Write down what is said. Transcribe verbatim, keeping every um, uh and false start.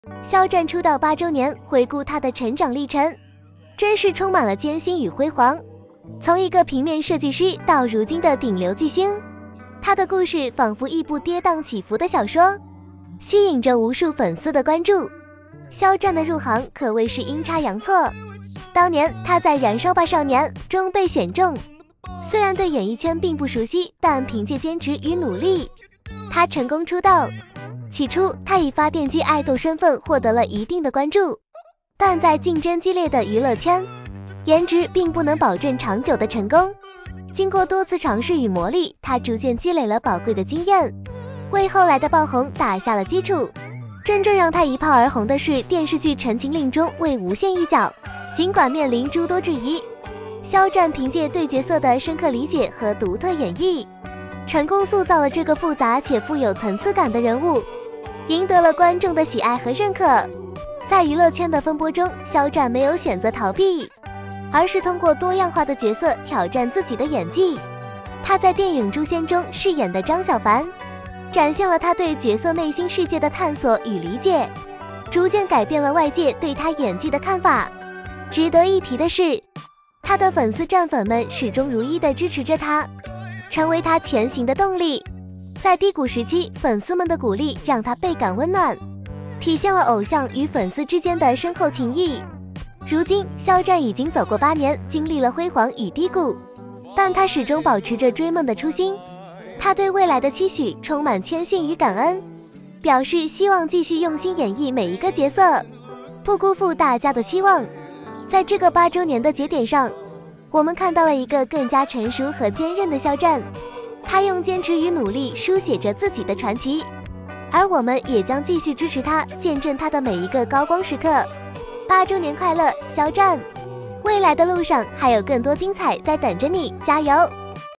肖战出道八周年，回顾他的成长历程，真是充满了艰辛与辉煌。从一个平面设计师到如今的顶流巨星，他的故事仿佛一部跌宕起伏的小说，吸引着无数粉丝的关注。肖战的入行可谓是阴差阳错，当年他在《燃烧吧少年》中被选中，虽然对演艺圈并不熟悉，但凭借坚持与努力，他成功出道。起初他以发电机爱豆身份获得了一定的关注，但在竞争激烈的娱乐圈，颜值并不能保证长久的成功。经过多次尝试与磨砺，他逐渐积累了宝贵的经验，为后来的爆红打下了基础。真正让他一炮而红的是电视剧《陈情令》中魏无羡一角，尽管面临诸多质疑，肖战凭借对角色的深刻理解和独特演绎，成功塑造了这个复杂且富有层次感的人物，赢得了观众的喜爱和认可。在娱乐圈的风波中，肖战没有选择逃避，而是通过多样化的角色挑战自己的演技。他在电影《诛仙》中饰演的张小凡，展现了他对角色内心世界的探索与理解，逐渐改变了外界对他演技的看法。值得一提的是，他的粉丝战粉们始终如一地支持着他，成为他前行的动力。在低谷时期，粉丝们的鼓励让他倍感温暖，体现了偶像与粉丝之间的深厚情谊。如今，肖战已经走过八年，经历了辉煌与低谷，但他始终保持着追梦的初心。他对未来的期许充满谦逊与感恩，表示希望继续用心演绎每一个角色，不辜负大家的期望。在这个八周年的节点上，我们看到了一个更加成熟和坚韧的肖战，他用坚持与努力书写着自己的传奇，而我们也将继续支持他，见证他的每一个高光时刻。八周年快乐，肖战！未来的路上还有更多精彩在等着你，加油！